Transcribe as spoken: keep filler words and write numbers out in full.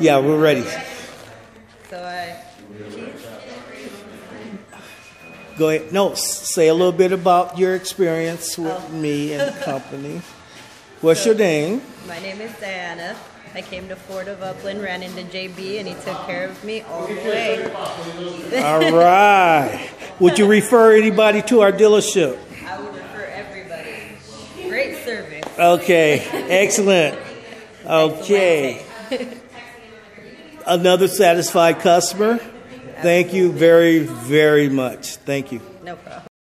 Yeah, we're ready. So I cheese. Go ahead. No, s- say a little bit about your experience with Oh. me and the company. What's So- your name? My name is Diana. I came to Ford of Upland, ran into J B, and he took care of me all the way. All right. Would you refer anybody to our dealership? I would refer everybody. Great service. Okay, excellent. Okay. Another satisfied customer. Thank you very, very much. Thank you. No problem.